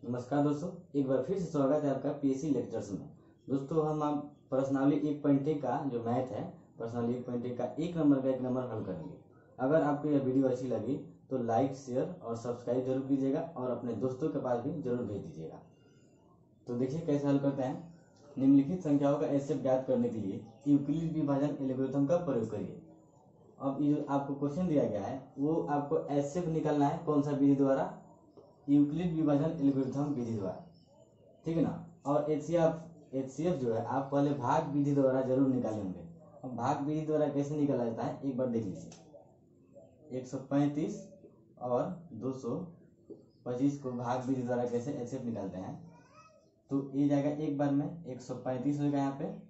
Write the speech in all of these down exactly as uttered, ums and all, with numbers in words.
नमस्कार दोस्तों, एक बार फिर से स्वागत है आपका पीएससी लेक्चर्स में। दोस्तों हम आप पर्सनाली एक पॉइंट का जो मैथ है, पर्सनाली एक पॉइंट का एक नंबर का एक नंबर हल करेंगे। अगर आपको यह वीडियो अच्छी लगी तो लाइक, शेयर और सब्सक्राइब जरूर कीजिएगा और अपने दोस्तों के पास भी जरूर भेज दीजिएगा। तो देखिए कैसे हल करते हैं। निम्नलिखित संख्याओं का एचसीएफ ज्ञात करने के लिए यूक्लिड विभाजन एल्गोरिथम का प्रयोग करिए। अब ये जो आपको क्वेश्चन दिया गया है वो आपको एचसीएफ निकालना है। कौन सा विधि द्वारा? यूक्लिड विभाजन एल्गोरिथम विधि द्वारा, ठीक है ना। और एचसीएफ एचसीएफ जो है आप पहले भाग विधि द्वारा जरूर निकालेंगे। अब भाग विधि द्वारा कैसे निकाला जाता है एक बार देख लीजिए। एक सौ पैंतीस और दो सौ पच्चीस को भाग विधि द्वारा कैसे एचसीएफ निकालते हैं। तो ये जाएगा एक बार में एक सौ पैंतीस होगा, यहाँ पे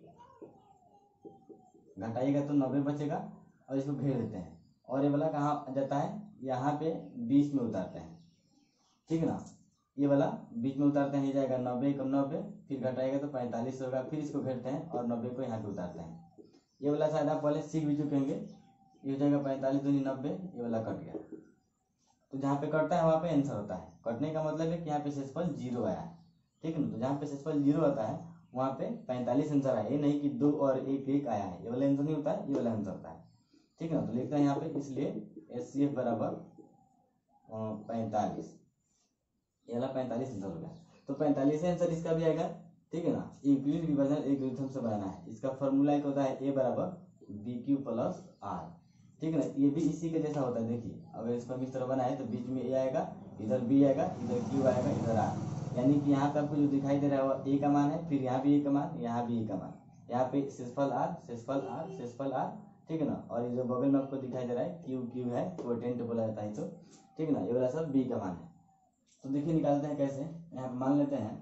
घटाइएगा तो नब्बे बचेगा और इसको घेर देते हैं। और ये वाला कहाँ जाता है? यहाँ पे बीच में उतारते हैं, ठीक है ना। ये वाला बीच में उतारते हैं, ये जाएगा नब्बे कम नब्बे, फिर घटाएगा तो पैंतालीस होगा, फिर इसको घेरते हैं और नब्बे को यहाँ पे उतारते हैं। ये वाला शायद आप पहले सीख भी चुके होंगे। ये हो जाएगा पैंतालीस दूनी नब्बे, ये वाला कट गया। तो जहाँ पे कटता है वहाँ पे आंसर होता है। कटने का मतलब है कि यहाँ पे शेषफल जीरो आया है, ठीक है ना। तो जहाँ पे शेषफल जीरो आता है वहाँ पे पैंतालीस आंसर आया, ये नहीं कि दो और एक एक आया है। ये वाला आंसर नहीं होता है, ये वाला आंसर होता है, ठीक है ना। तो लिखते हैं यहाँ पे, इसलिए एचसीएफ बराबर पैंतालीस, ये वाला पैंतालीस आंसर हो गया। तो पैंतालीस आंसर इसका भी आएगा, ठीक है ना। यूक्लिड विभाजन एल्गोरिथम से बनाना है। इसका फॉर्मूला एक होता है ए बराबर बी क्यू प्लस आर, ठीक है ना। ये भी इसी के जैसा होता है। देखिए अगर इसको हम इस तरह बनाए तो बीच में ए आएगा, इधर बी आएगा, इधर क्यू आएगा, इधर आर। यानी कि यहाँ पे आपको जो दिखाई दे रहा है वो ए का मान है, फिर यहाँ भी ए का मान, यहाँ भी ए का मान, यहाँ पे शेषफल आर, शेषफल आर, शेषफल आर, ठीक है ना। और ये जो बगल में आपको दिखाई दे रहा है क्यू क्यू है, कोटेंट बोला जाता है, तो ठीक है ना। ये वाला सब बी का मान है। तो देखिए निकालते हैं कैसे। यहाँ पे मान लेते हैं,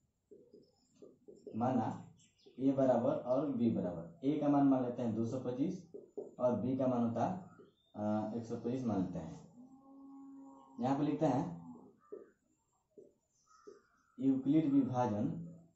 माना ए बराबर और बी बराबर। ए का मान मान लेते हैं दो सौ पच्चीस और बी का मान होता है एक सौ पच्चीस मान लेते हैं। यहाँ पे लिखते हैं यूक्लिड विभाजन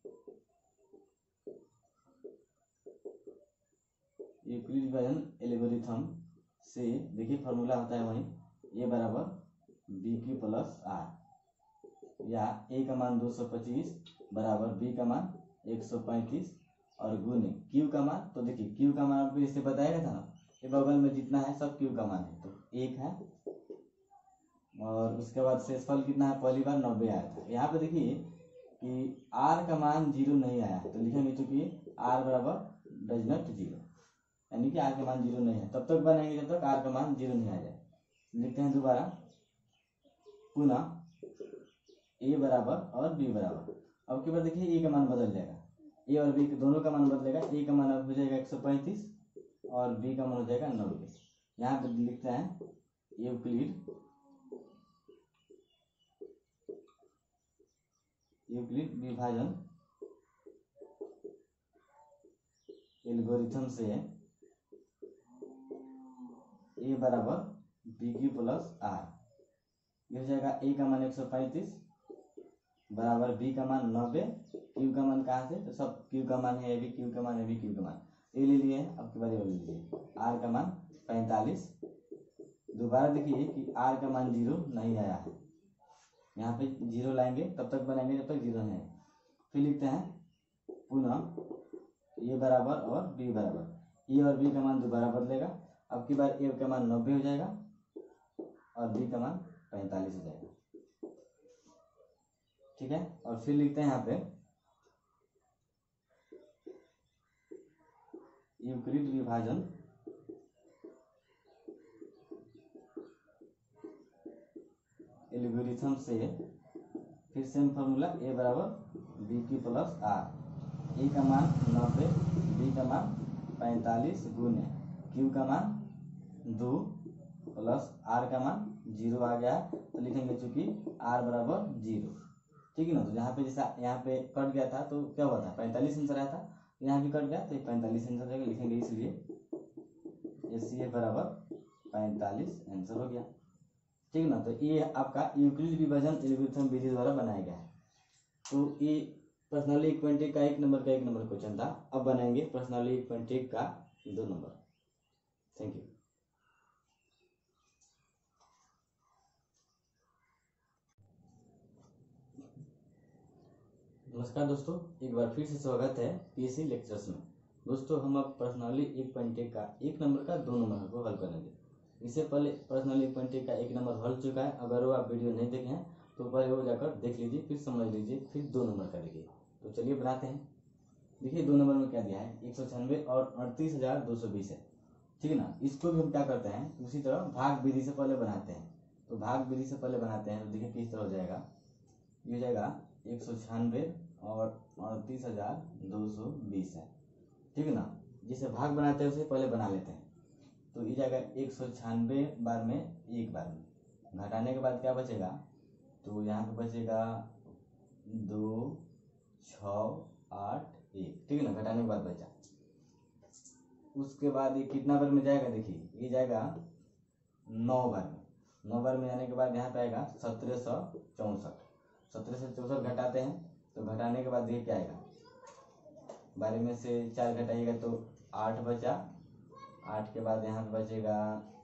यूक्लिड विभाजन एल्गोरिथम से, देखिए फॉर्मूला होता है वही, ए बराबर बी क्यू प्लस आर, या ए का मान दो सौ पच्चीस बराबर बी का मान एक सौ पैंतीस और गुने क्यू का मान। तो देखिए क्यू का मान आपको इससे बताया था ना, ये बगल में जितना है सब क्यू का मान है, तो एक है। और उसके बाद शेषफल कितना है? पहली बार नब्बे आया था। यहाँ पे देखिए कि आर का मान जीरो नहीं आया है, तो लिखेंगे चूंकि आर बराबर डज नॉट जीरो, यानी कि आर का मान जीरो नहीं है। तब तक बनाएंगे जब तक आर का मान जीरो नहीं आ जाए। लिखते हैं दोबारा पुनः ए बराबर और बी बराबर। अब के बाद देखिए ए का मान बदल जाएगा, ए और बी दोनों का मान बदलेगा। ए का मान अब हो जाएगा एक सौ पैंतीस और बी का मान हो जाएगा नब्बे। यहाँ पे लिखते हैं यूक्लिड यूक्लिड विभाजन एल्गोरिथम से ए बराबर बी क्यू प्लस आर, ये हो जाएगा ए का मान एक सौ पैंतीस बराबर बी का मान नब्बे, क्यू का मान कहाँ से? तो सब क्यू का मान है, ये भी क्यू का मान है, भी क्यू का मान, ये ले लिए। अब की बारी ले लीजिए आर का मान पैंतालीस। दोबारा देखिए कि आर का मान जीरो नहीं आया है, यहाँ पे जीरो लाएंगे तब तक बनाएंगे जब तक जीरो नहीं है। फिर लिखते हैं पुनः ए बराबर और बी बराबर। ए और बी का मान दोबारा बदलेगा। अब की बार ए का मान नब्बे हो जाएगा और बी का मान पैंतालीस हो जाएगा, ठीक है। और फिर लिखते हैं यहाँ पे यूक्लिड विभाजन एल्गोरिथम से, फिर सेम फॉर्मूला ए बराबर B Q plus R. A का मान नब्बे, बी का मान पैंतालीस गुने क्यू का मान दो प्लस आर का मान जीरो आ गया, तो लिखेंगे चूंकि आर बराबर जीरो, ठीक है ना। तो यहाँ पे जैसा यहाँ पे कट गया था तो क्या हुआ था? पैंतालीस आंसर आया था, यहाँ भी कट गया तो पैंतालीस आंसर जाएगा, लिखेंगे इसलिए एचसीएफ बराबर पैंतालीस आंसर हो गया, ठीक है ना। तो ये आपका यूक्लिड विभाजन एल्गोरिथम विधि द्वारा बनाया गया है। तो ये पर्सनली एक पॉइंट एक का एक नंबर का एक नंबर क्वेश्चन था। अब बनाएंगे पर्सनली एक पॉइंट एक का दो नंबर। Thank you. नमस्कार दोस्तों, एक बार फिर से स्वागत है पीएससी लेक्चर्स में। दोस्तों हम अब पर्सनली एक पॉइंट एक का एक नंबर का दो नंबर को हल करेंगे। इससे पहले पर्सनली एक पॉइंट एक का एक नंबर हल चुका है। अगर वो आप वीडियो नहीं देखे हैं तो पहले वो जाकर देख लीजिए, फिर समझ लीजिए, फिर दो नंबर का देखिए। तो चलिए बनाते हैं। देखिए दो नंबर में क्या दिया है, एक सौ छियानवे और अड़तीस हजार दो सौ बीस है, ठीक है ना। इसको भी हम क्या करते हैं, उसी तरह भाग विधि से पहले बनाते हैं। तो भाग विधि से पहले बनाते हैं तो देखिए किस तरह हो जाएगा। ये हो जाएगा एक सौ छियानवे और अड़तीस हजार दो सौ बीस है, ठीक है ना। जिसे भाग बनाते हैं उसे पहले बना लेते हैं। तो ये जाएगा एक सौ छियानवे बार में एक बार में, घटाने के बाद क्या बचेगा, तो यहाँ पे बचेगा दो छ आठ एक, ठीक है ना। घटाने के बाद बचा, उसके बाद ये कितना बार में जाएगा, देखिए ये जाएगा नौ बार में। नौ बार में जाने के बाद यहाँ पे आएगा सत्रह सौ चौंसठ। सत्रह सौ चौंसठ घटाते हैं तो घटाने के बाद ये क्या आएगा, बारह में से चार घटाइएगा तो आठ बचा। आठ के बाद यहाँ पे बचेगा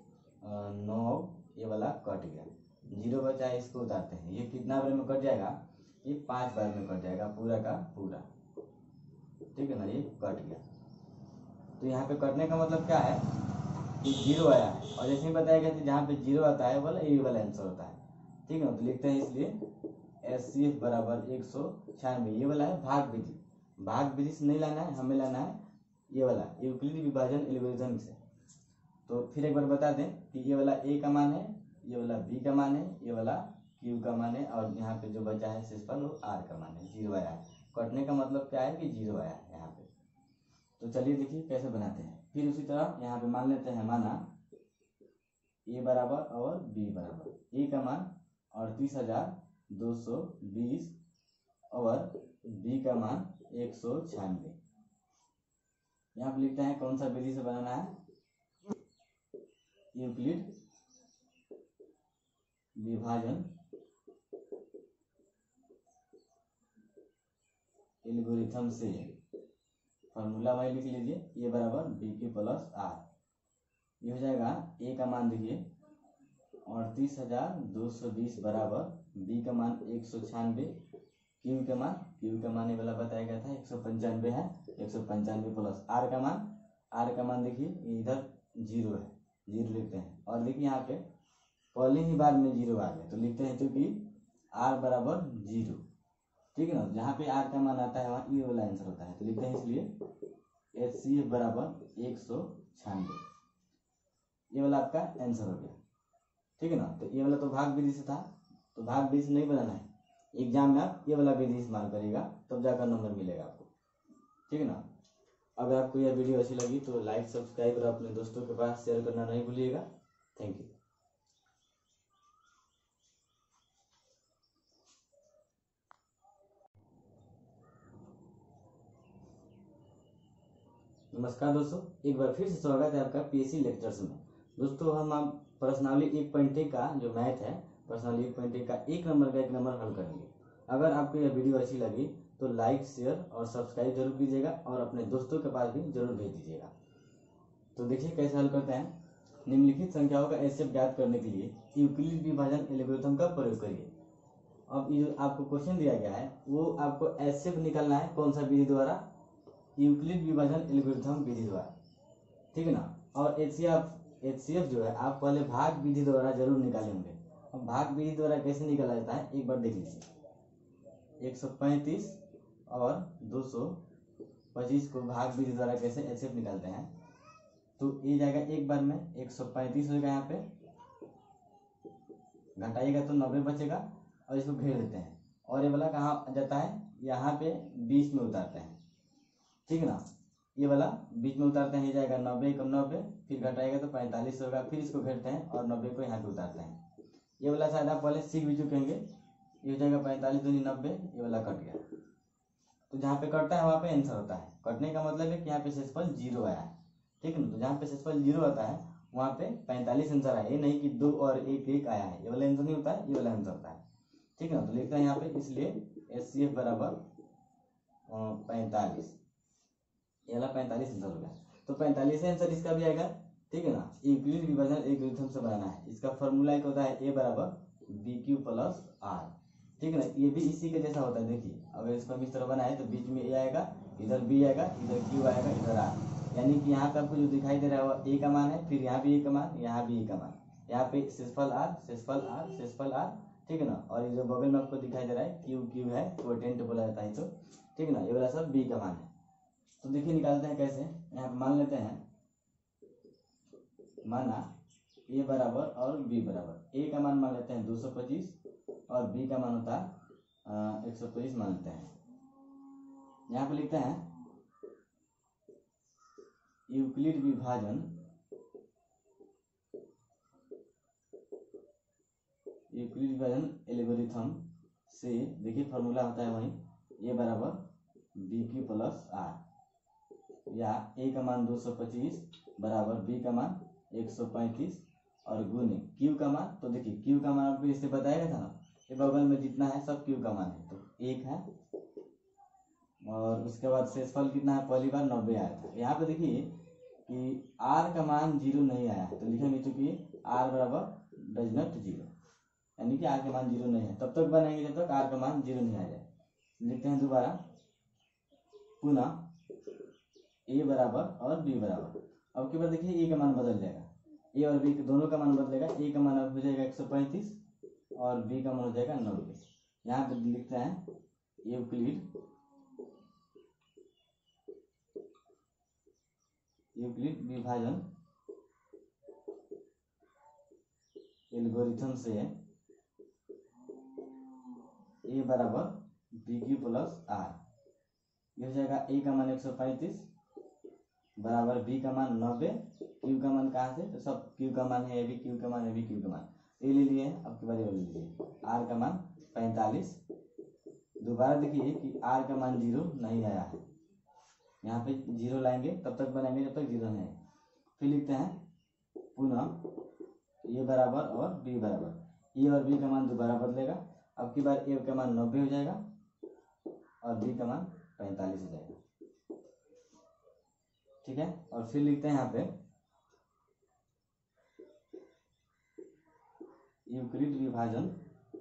नौ, ये वाला कट गया, जीरो बचा है, इसको उतारते हैं। ये कितना बार में कट जाएगा, ये पांच बार में कट जाएगा पूरा का पूरा, ठीक है ना। ये कट गया। तो यहाँ पे कटने का मतलब क्या है कि जीरो आया है, और जैसे ही बताया गया कि जहाँ पे जीरो आता है वाला ये वाला आंसर होता है, ठीक है ना। तो लिखते हैं इसलिए एस सी एफ बराबर एक सौ छियानवे। ये वाला है भाग विधि। भाग विधि से नहीं लाना है, हमें लाना है ये वाला यूक्लिड विभाजन एल्गोरिथम से। तो फिर एक बार बता दें कि ये वाला ए का मान है, ये वाला बी का मान है, ये वाला क्यू का मान है, और यहाँ पे जो बचा है शेषफल वो आर का मान है। जीरो आया है, कटने का मतलब क्या है कि जीरो आया है यहाँ पे। तो चलिए देखिए कैसे बनाते हैं। फिर उसी तरह यहाँ पे मान लेते हैं, माना ए बराबर और बी बराबर। ए का मान अड़तीस हजार दो सौ बीस और बी का मान एक सौ छियानवे। यहाँ पे लिखते हैं कौन सा विधि से बनाना है, यूक्लिड विभाजन एल्गोरिथम से। फॉर्मूला वही लिख लीजिए, ए बराबर बी क्यू प्लस आर। ये हो जाएगा ए का मान देखिए अड़तीस हजार दो सौ बीस बराबर बी का मान एक सौ छियानवे, क्यू का मान क्यू का मान ये वाला बताया गया था एक सौ पंचानवे है, एक सौ पंचानवे प्लस आर का मान आर का मान देखिए इधर जीरो है, जीरो लिखते हैं। और देखिए यहाँ पे पहले ही बार में जीरो आ गया तो लिखते हैं क्योंकि आर बराबर जीरो, ठीक है ना। जहाँ पे आर का मान आता है वहाँ ये वाला आंसर होता है, तो लिखते हैं इसलिए एच सी एफ बराबर एक सौ छियानवे। ये वाला आपका आंसर हो गया, ठीक है ना। तो ये वाला तो भाग विधि से था, तो भाग विधि से नहीं बनाना है। एग्जाम में आप ये वाला विधि इस्तेमाल करिएगा तब जाकर नंबर मिलेगा आपको, ठीक है ना। अगर आपको यह वीडियो अच्छी लगी तो लाइक सब्सक्राइब और अपने दोस्तों के पास शेयर करना नहीं भूलिएगा। Thank you. नमस्कार दोस्तों, एक बार फिर से स्वागत है आपका पीएससी लेक्चर्स में। दोस्तों हम आप पर्सनली एक पॉइंट एक का जो मैथ है, पर्सनली एक पॉइंट एक का एक नंबर का एक नंबर हल करेंगे। अगर आपको यह वीडियो अच्छी लगी तो लाइक शेयर और सब्सक्राइब जरूर कीजिएगा और अपने दोस्तों के पास भी जरूर भेज दीजिएगा। तो देखिए कैसे हल करते हैं। निम्नलिखित संख्याओं का एचसीएफ ज्ञात करने के लिए यूक्लिड विभाजन एल्गोरिथम का प्रयोग करिए। अब ये जो आपको क्वेश्चन दिया गया है वो आपको एचसीएफ निकालना है कौन सा विधि द्वारा, यूक्लिड विभाजन एल्गोरिथम विधि द्वारा, ठीक है ना। और एचसीएफ एचसीएफ जो है आप पहले भाग विधि द्वारा जरूर निकालेंगे। अब भाग विधि द्वारा कैसे निकाला जाता है एक बार देख लीजिए। एक सौ पैंतीस और दो सौ पच्चीस को भाग विधि द्वारा कैसे एचसीएफ निकालते हैं, तो ये जाएगा एक बार में एक सौ पैंतीस होगा, यहाँ पे घटाइएगा तो नब्बे बचेगा और इसको घेर देते हैं। और ये वाला कहाँ जाता है, यहाँ पे बीच में उतारते हैं, ठीक है ना। ये वाला बीच में उतारते हैं, ये जाएगा नब्बे कम नब्बे, फिर घटाएगा तो पैंतालीस होगा, फिर इसको घेरते हैं और नब्बे को यहाँ पे उतारते हैं। ये वाला शायद आप पहले सीख भी चुकेंगे। ये हो जाएगा पैंतालीस दूनी नब्बे, ये वाला कट गया। तो जहाँ पे कटता है वहाँ पे आंसर होता है। कटने का मतलब है कि यहाँ पे शेषफल जीरो आया है, ठीक है ना। तो जहाँ पे शेषफल जीरो आता है वहाँ पे पैंतालीस आंसर आया, ये नहीं कि दो और एक एक आया है, ये वाला आंसर नहीं होता है, ये वाला आंसर होता है, ठीक है ना। तो लिखते हैं यहाँ पे इसलिए एच सी एफ बराबर पैंतालीस, ये वाला पैंतालीस आंसर हो गया। तो पैंतालीस आंसर इसका भी आएगा, ठीक है ना। यूक्लिड विभाजन एल्गोरिथम से बनाना है। इसका फॉर्मूला एक होता है ए बराबर बी क्यू प्लस आर, ठीक है ना। ये भी इसी के जैसा होता है। देखिए अगर इसको हम इस तरह बनाए तो बीच में ए आएगा, इधर बी आएगा, इधर क्यू आएगा, इधर आर। यानी कि यहाँ पे आपको जो दिखाई दे रहा है वो ए का मान है, फिर यहाँ भी ए का मान, यहाँ भी ए का मान, यहाँ पे शेषफल आर, शेषफल आर, शेषफल आर, ठीक है ना। और ये जो बगल में आपको दिखाई दे रहा है क्यू क्यू है, क्वोटेंट बोला जाता है तो, ठीक है ना। ये वाला सब बी का मान है। तो देखिए निकालते हैं कैसे। यहाँ पे मान लेते हैं, माना ए बराबर और बी बराबर। ए का मान मान लेते हैं दो सौ पच्चीस और बी का मान होता है एक सौ पच्चीस मान लेते हैं। यहाँ पे लिखते हैं यूक्लिड विभाजन, यूक्लिड विभाजन एल्गोरिथम से देखिए फॉर्मूला होता है वही, ए बराबर बी क्यू प्लस आर, या ए का मान दो सौ पच्चीस बराबर बी का मान एक सौ पैंतीस और गुने क्यू का मान। तो देखिए क्यू का मान आपको इससे बताया था ना, ये बगल में जितना है सब क्यू का मान है, तो एक है। और उसके बाद शेषफल कितना है, पहली बार नब्बे आया था। यहाँ पे देखिए कि आर का मान जीरो नहीं आया है, तो लिखेंगे चूंकि आर बराबर डज नॉट जीरो, यानी कि आर का मान जीरो नहीं है। तब तक बनाएंगे जब तक आर का मान जीरो नहीं आ जाए। लिखते हैं दोबारा, पुनः ए बराबर और बी बराबर। अब के बाद देखिए ए का मान बदल जाएगा, ए और बी दोनों का मान बदलेगा। ए का मान अब हो जाएगा एक सौ पैंतीस और बी का मान हो जाएगा नब्बे। यहाँ पे लिखते हैं यूक्लिड, यूक्लिड विभाजन एल्गोरिथम से ए बराबर बी क्यू प्लस आर, ये हो जाएगा ए का मान एक सौ पैंतीस बराबर बी का मान नब्बे, क्यू का मान कहाँ से, तो सब क्यू का मान है, ए भी क्यू का मान है, बी क्यू का मान, ए ले लिए। अब की बार ले लीजिए, आर का मान पैंतालीस। दोबारा देखिए कि आर का मान जीरो नहीं आया है, यहाँ पे जीरो लाएंगे तब तक बनाएंगे जब तक जीरो नहीं है। फिर लिखते हैं पुनः ए बराबर और बी बराबर, ए और बी का मान दोबारा बदलेगा। अब की बार ए का मान नब्बे हो जाएगा और बी का मान पैंतालीस हो जाएगा, ठीक है। और फिर लिखते हैं यहाँ पे यूक्लिड विभाजन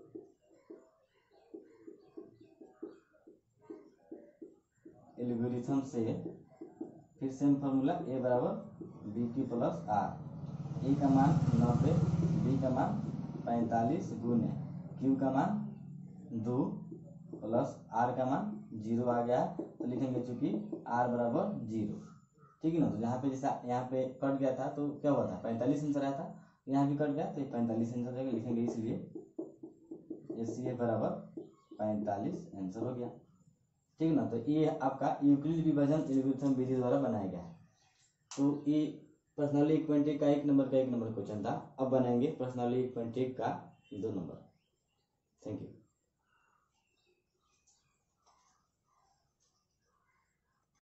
एल्गोरिथम से फिर सेम फॉर्मूला, ए बराबर B Q plus R, A का मान नब्बे, बी का मान पैंतालीस गुने क्यू का मान दो प्लस आर का मान जीरो आ गया, तो लिखेंगे चूंकि आर बराबर जीरो, ठीक है ना। तो यहाँ पे जैसा यहाँ पे कट गया था तो क्या हुआ था, पैंतालीस आंसर आया था, यहाँ भी कट गया तो पैंतालीस आंसर जाएगा, लिखेंगे इसलिए एस सी ए बराबर पैंतालीस आंसर हो गया, ठीक है ना। तो ये आपका यूक्लिड विभाजन एल्गोरिथम विधि द्वारा बनाया गया है। तो ये पर्सनली एक पॉइंट एक का एक नंबर का एक नंबर क्वेश्चन था। अब बनाएंगे पर्सनली एक पॉइंट एक का दो नंबर।